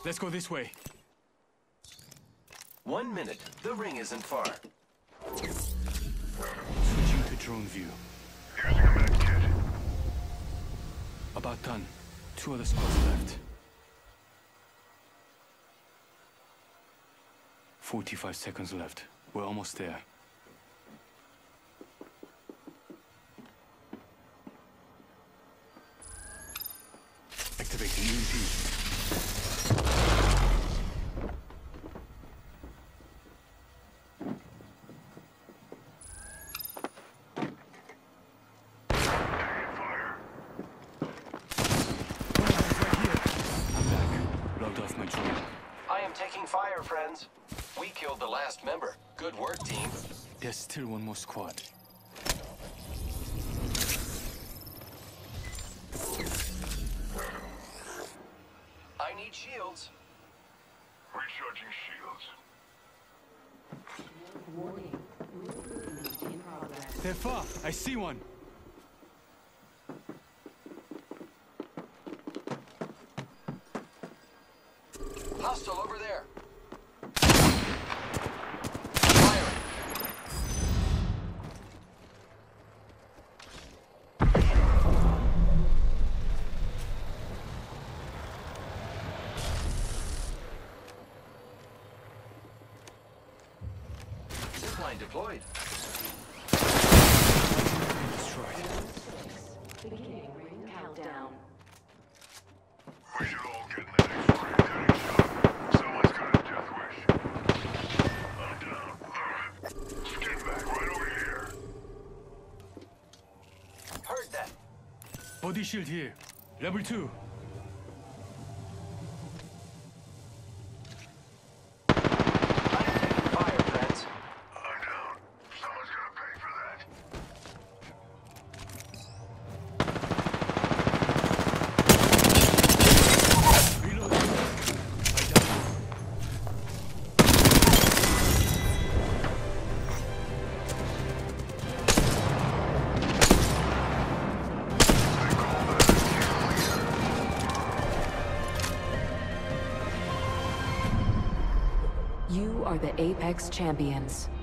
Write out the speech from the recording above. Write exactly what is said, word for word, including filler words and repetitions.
Let's go this way. One minute. The ring isn't far. Switching to drone view. Using a med kit. About done. Two other squads left. Forty-five seconds left. We're almost there. Activating E M P. I am taking fire, friends. We killed the last member. Good work, team. There's still one more squad. I need shields. Recharging shields. Warning. Movement in progress. They're far. I see one. Hostile over there. Firing. Zipline deployed. Destroyed. Beginning ring countdown. We should all get in the next ring. Getting shot. Someone's got a death wish. I'm down. Skin back right over here. Heard that. Body shield here. Level two. I am taking fire, friends. I'm down. Someone's gonna pay for that. Reload. I down. You are the Apex Champions.